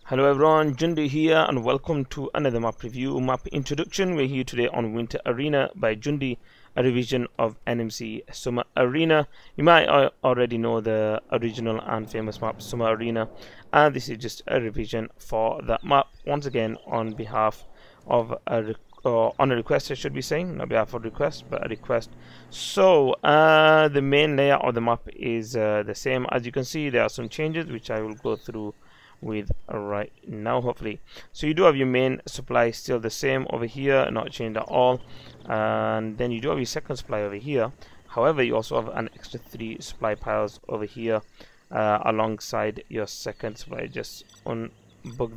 Hello everyone, Jundiyy here and welcome to another map review, map introduction. We're here today on Winter Arena by Jundiyy, a revision of NMC Summer Arena. You might already know the original and famous map Summer Arena, and this is just a revision for that map, once again on behalf of on a request, I should be saying, not behalf of request, but a request. So the main layout of the map is the same. As you can see, there are some changes which I will go through with right now, hopefully. So you do have your main supply still the same over here, not changed at all, and then you do have your second supply over here. However, you also have an extra 3 supply piles over here alongside your second supply. Just unbug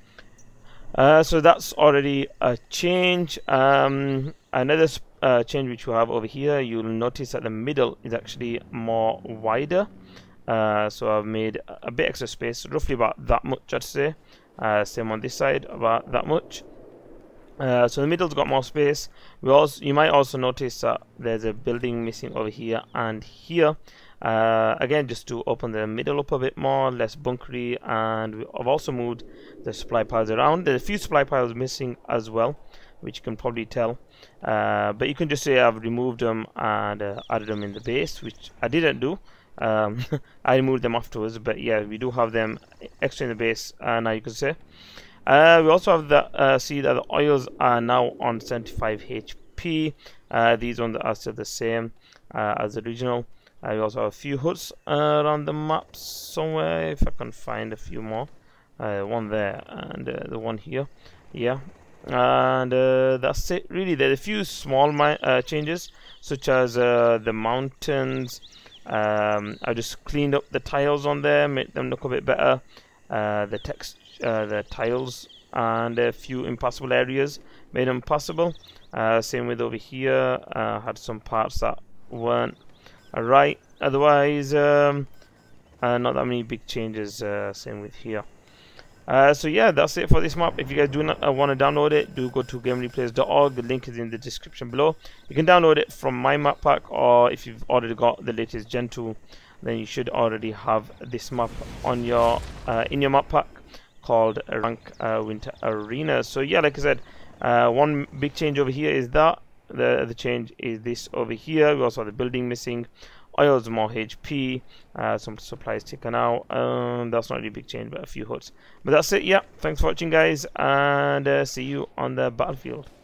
that. So that's already a change. Another change which you have over here, you'll notice that the middle is actually more wider. So I've made a bit extra space, roughly about that much, I'd say. Same on this side, about that much. So the middle's got more space. You might also notice that there's a building missing over here and here. Again, just to open the middle up a bit more, less bunkery, and I've also moved the supply piles around. There's a few supply piles missing as well, which you can probably tell. But you can just say I've removed them and added them in the base, which I didn't do. I removed them afterwards, but yeah, we do have them extra in the base now, you can say. We also have the see that the oils are now on 75 HP. These ones are still the same as the original. We also have a few huts around the map somewhere, if I can find a few more. One there and the one here, yeah. And that's it really. There's a few small changes, such as the mountains. I just cleaned up the tiles on there, made them look a bit better. The text, the tiles, and a few impassable areas, made them passable. Same with over here. Had some parts that weren't right. Otherwise, not that many big changes. Same with here. So yeah, that's it for this map. If you guys do not want to download it, do go to gamereplays.org. The link is in the description below. You can download it from my map pack, or if you've already got the latest Gen 2, then you should already have this map on your in your map pack called Rank Winter Arena. So yeah, like I said, one big change over here is that. The other change is this over here. We also have the building missing. Oils more HP, some supplies taken out. That's not really a big change, but a few huts. But that's it. Yeah, thanks for watching, guys, and see you on the battlefield.